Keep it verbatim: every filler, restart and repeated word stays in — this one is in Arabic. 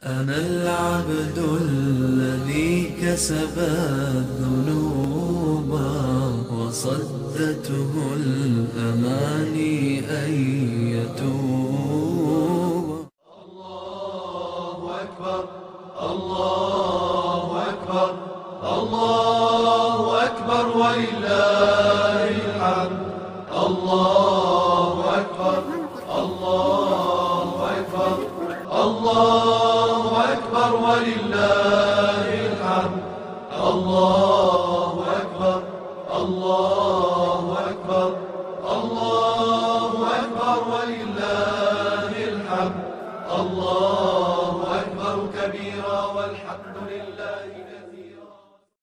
أنا العبد الذي كسب الذنوب وصدته الأماني أن يتوب. الله أكبر الله أكبر الله أكبر ولله الحمد. الله أكبر الله أكبر الله أكبر ولله الحمد. الله أكبر الله أكبر الله أكبر ولله